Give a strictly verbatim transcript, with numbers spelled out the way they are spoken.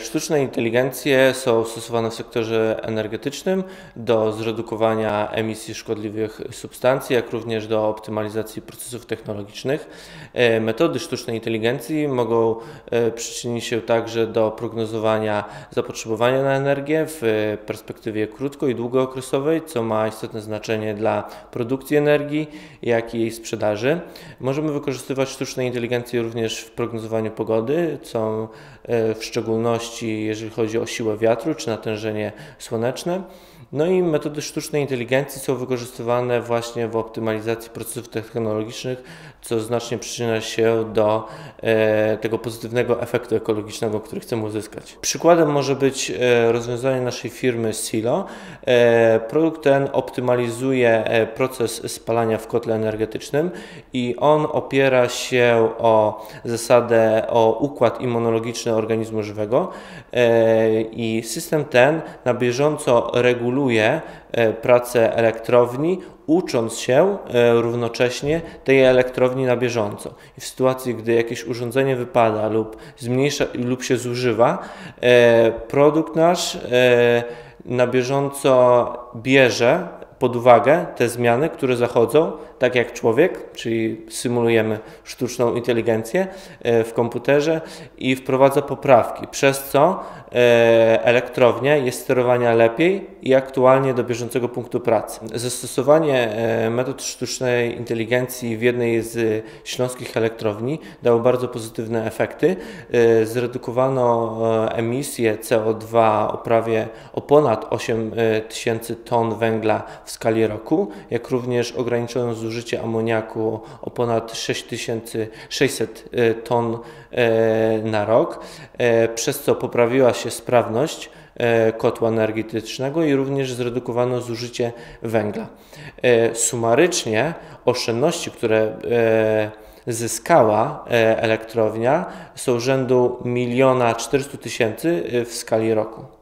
Sztuczne inteligencje są stosowane w sektorze energetycznym do zredukowania emisji szkodliwych substancji, jak również do optymalizacji procesów technologicznych. Metody sztucznej inteligencji mogą przyczynić się także do prognozowania zapotrzebowania na energię w perspektywie krótko- i długookresowej, co ma istotne znaczenie dla produkcji energii, jak i jej sprzedaży. Możemy wykorzystywać sztuczne inteligencje również w prognozowaniu pogody, co w szczególności jeżeli chodzi o siłę wiatru czy natężenie słoneczne. No i metody sztucznej inteligencji są wykorzystywane właśnie w optymalizacji procesów technologicznych, co znacznie przyczynia się do e, tego pozytywnego efektu ekologicznego, który chcemy uzyskać. Przykładem może być e, rozwiązanie naszej firmy Silo. E, produkt ten optymalizuje e, proces spalania w kotle energetycznym i on opiera się o zasadę, o układ immunologiczny organizmu żywego e, i system ten na bieżąco reguluje pracę elektrowni, ucząc się równocześnie tej elektrowni na bieżąco. I w sytuacji, gdy jakieś urządzenie wypada lub zmniejsza lub się zużywa, produkt nasz na bieżąco bierze pod uwagę te zmiany, które zachodzą, tak jak człowiek, czyli symulujemy sztuczną inteligencję w komputerze i wprowadza poprawki, przez co elektrownia jest sterowana lepiej i aktualnie do bieżącego punktu pracy. Zastosowanie metod sztucznej inteligencji w jednej z śląskich elektrowni dało bardzo pozytywne efekty. Zredukowano emisję C O dwa o prawie o ponad osiem tysięcy ton węgla w skali roku, jak również ograniczono zużycie amoniaku o ponad sześć tysięcy sześćset ton na rok, przez co poprawiła się sprawność kotła energetycznego i również zredukowano zużycie węgla. Sumarycznie oszczędności, które zyskała elektrownia, są rzędu miliona czterystu tysięcy w skali roku.